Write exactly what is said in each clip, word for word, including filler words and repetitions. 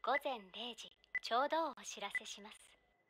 ごぜんれいじちょうどをお知らせします。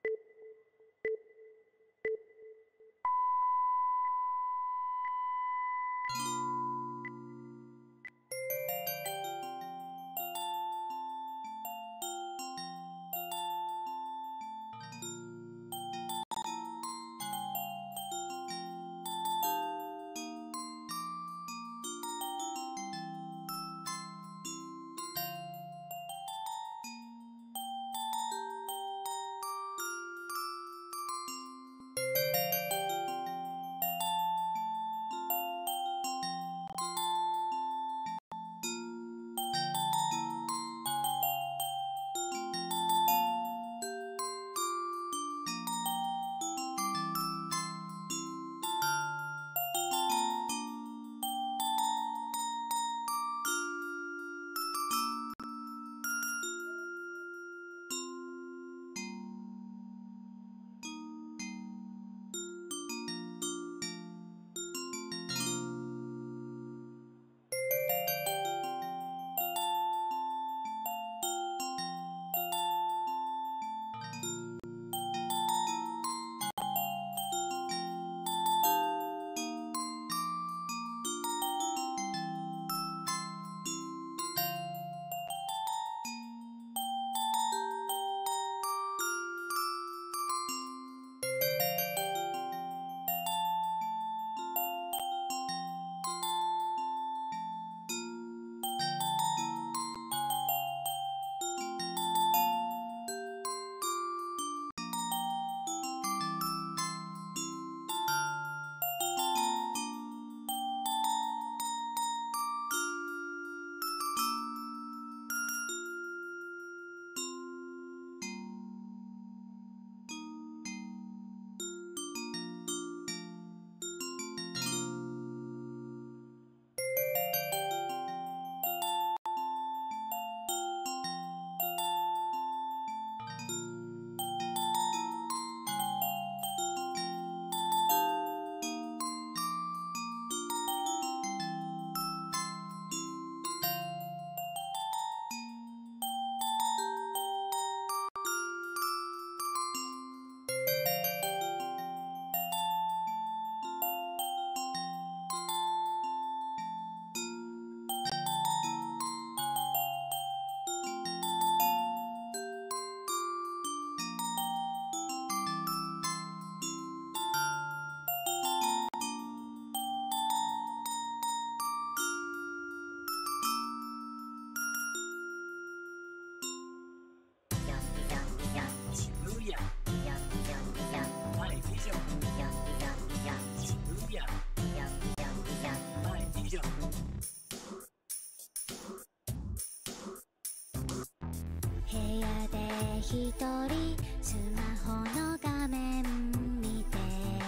一人スマホの画面見て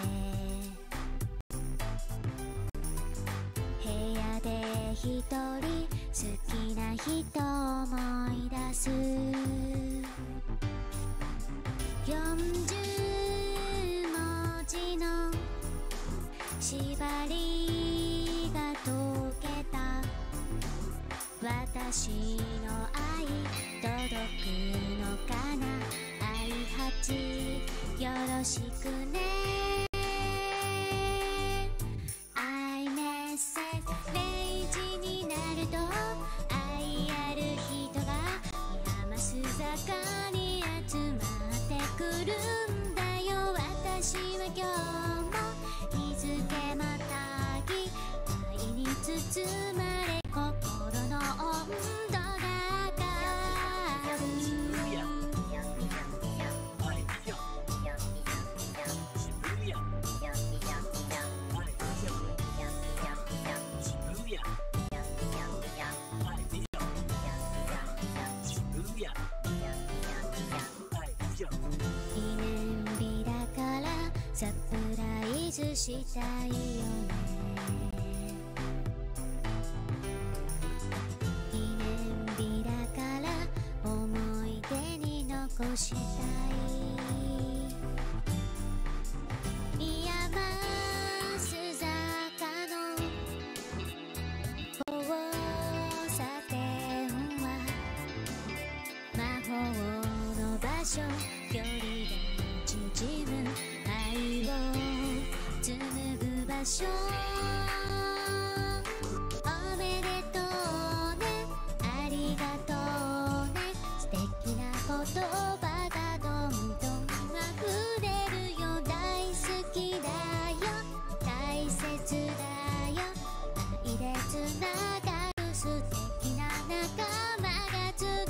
部屋で一人好きな人思い出すよんじゅうもじの縛りが解けた私の愛届くのかな愛八よろしくね愛メッセージれいじになると愛ある人が山須坂に集まってくるんだよ私は今日も日付またぎ愛に包まれ心の温度サプライズしたいよね記念日だから思い出に残したい山須坂の交差点は魔所距離が縮む愛を紡ぐ場所おめでとうねありがとうね素敵な言葉がどんどん溢れるよ大好きだよ大切だよ愛でつながる素敵な仲間が集う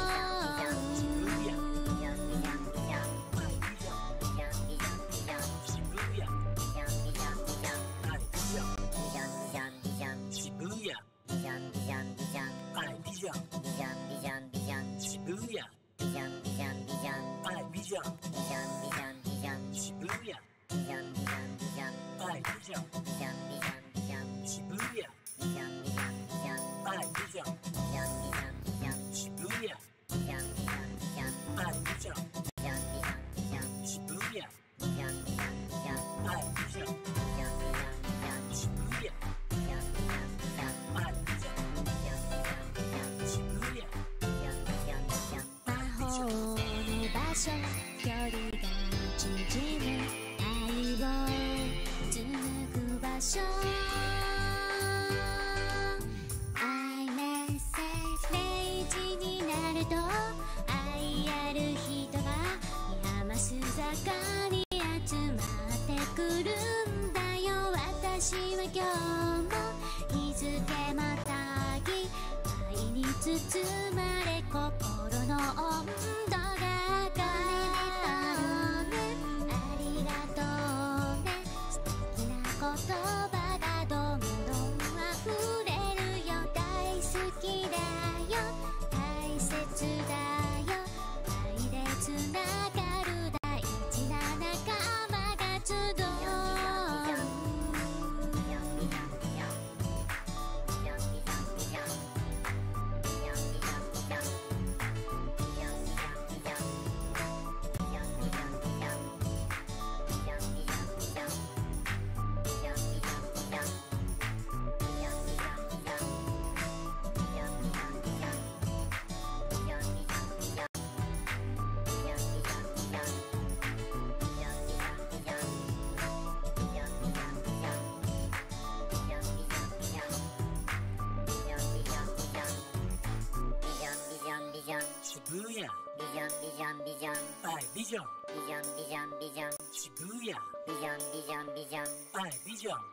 距離が縮む愛を紡ぐ場所 iMessage れいじになると愛ある人が山須坂に集まってくるんだよ私は今日も日付またぎ愛に包まれ心の温度言葉がどんどん溢れるよ大好きだよ大切だよ愛でつながる大事な仲間が集う渋谷ビジョンビジョンビジョンはいビジョンビジョンビジョンビジョン渋谷ビジョンビジョンビジョンはいビジョン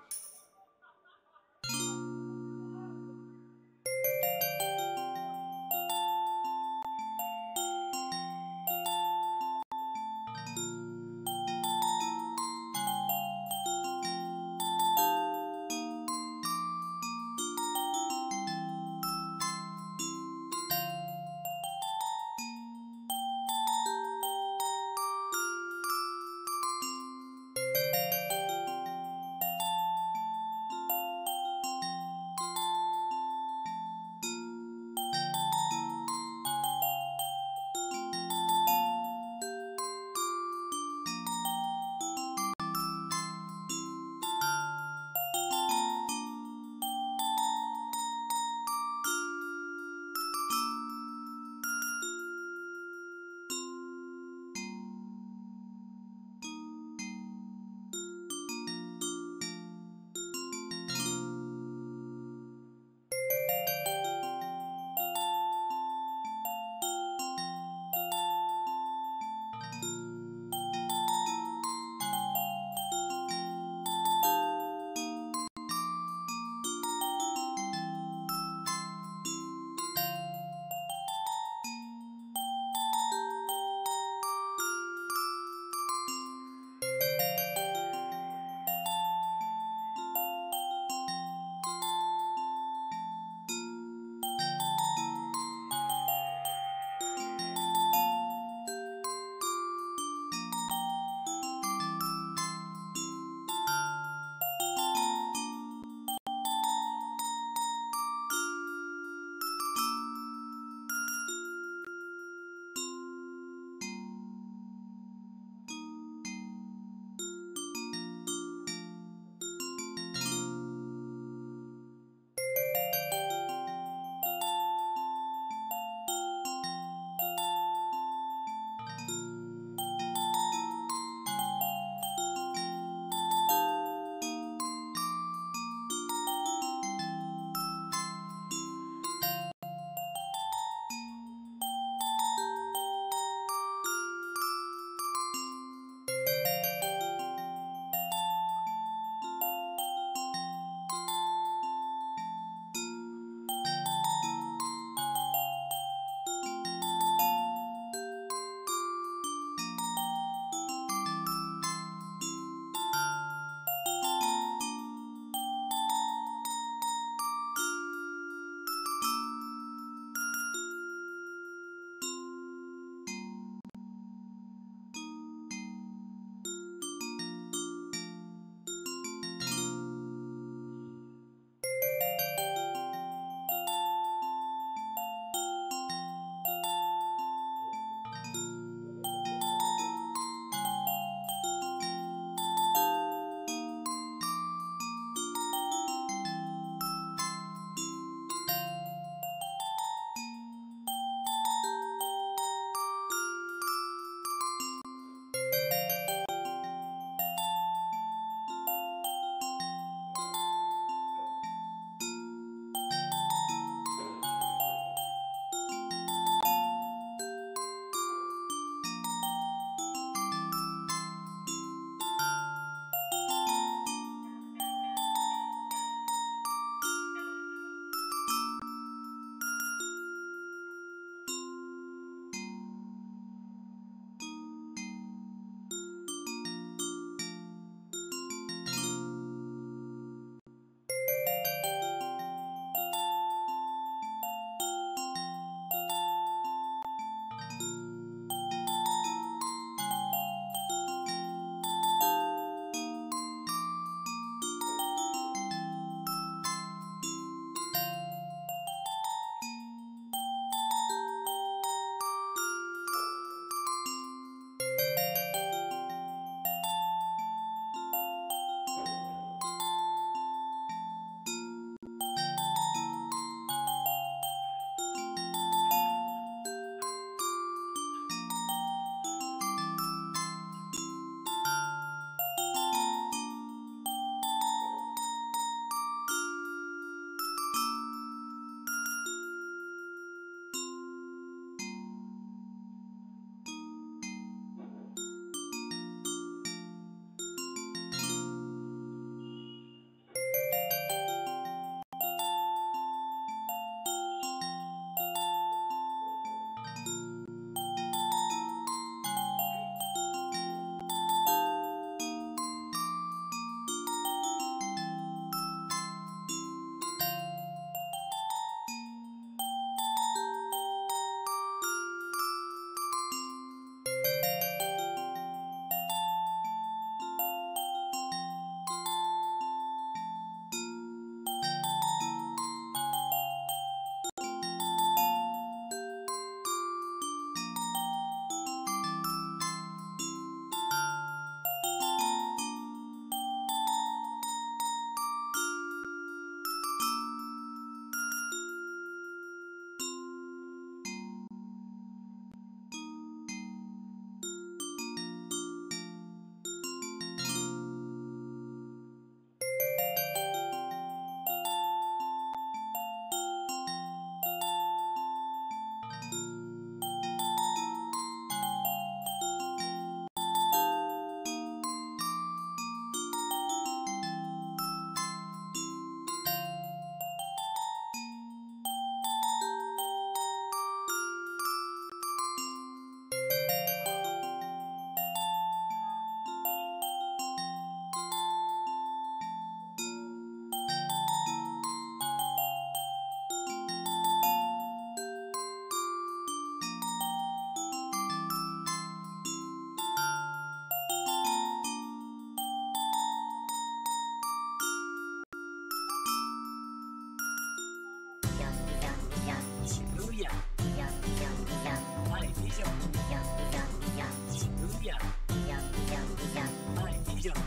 渋谷ビジョンビジョンビジョンはいビジョンビジョンビジョンビジョン渋谷ビジョンビジョンビジョンはいビジョン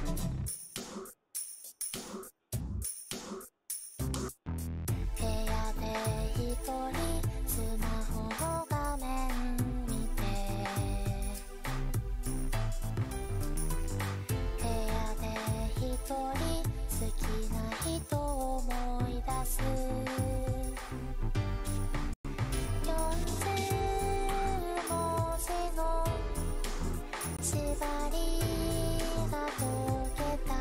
部屋で一人スマホの画面見て部屋で一人好きな人を思い出すよんじゅう文字の縛りが解けた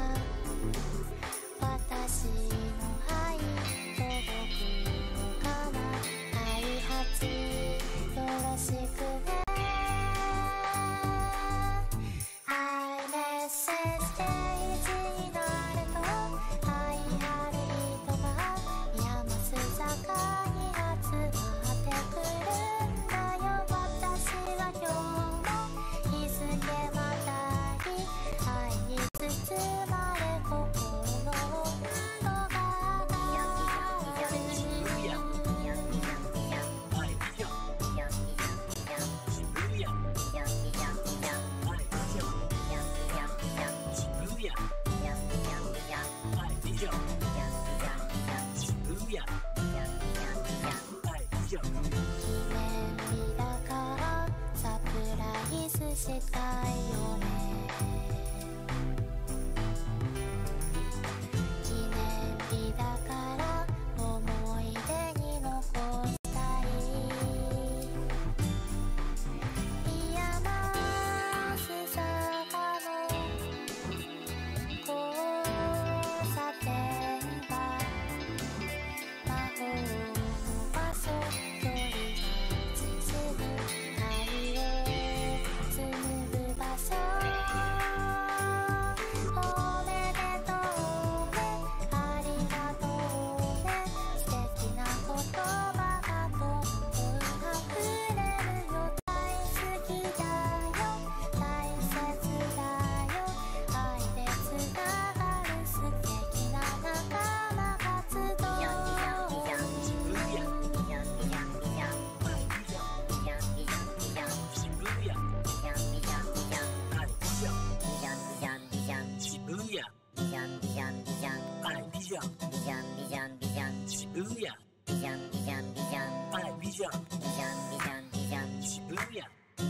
私の愛届くのかな開発よろしくねアイメッセージページになると愛ある人が山須坂に集まってくるんだよ私は今日も日付またぎ愛に包まれ心の温度が上がる渋谷はいビジョン渋谷はいビジョン渋谷はいビジョン渋谷はいビジョン記念日だからサプライズしたいよね記念日だから思い出に残したい山須坂の交差点は魔法の場所距離が縮む愛を紡ぐ場所おめでとうねありがとうね素敵な言葉がどんどん溢れるよ大好きだよ大切だよ愛でつながる素敵な仲間活動渋谷はいビジョン渋谷はいビジョン渋谷はいビジョン渋谷はいビジョン渋谷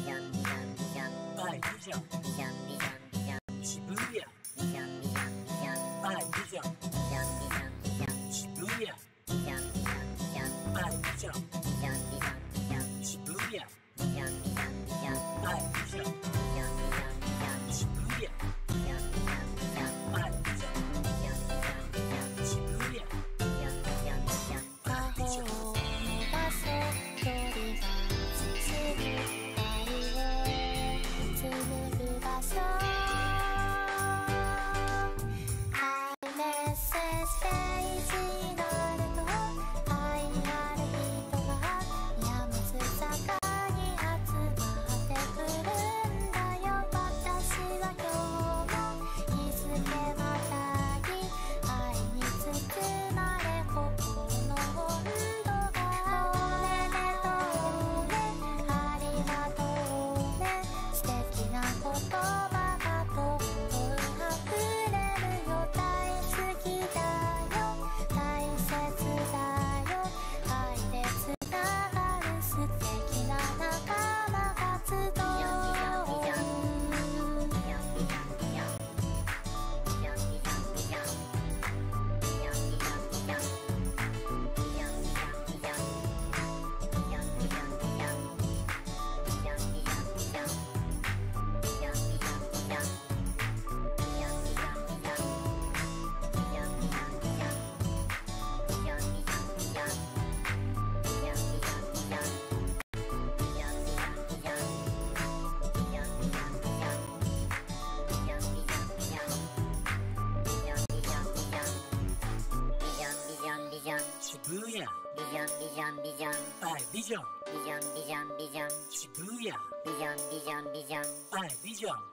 はいビジョン渋谷はいビジョン渋谷はいビジョン渋谷はいビジョン渋谷はいビジョン渋谷はいビジョン渋谷魔法の場所距離が縮む愛を紡ぐ場所アイメッセージページになると愛ある人が山須坂に集まってくるんだよ私は今日も日付またぎ愛に包まれ心の温度がおめでとうねありがとうね素敵な言葉がどんどん溢れるよ大好きだよ大切だよ愛でつながる素敵な仲間活動渋谷ビジョンビジョンビジョンはいビジョンビジョンビジョンビジョン渋谷ビジョンビジョンビジョンはいビジョン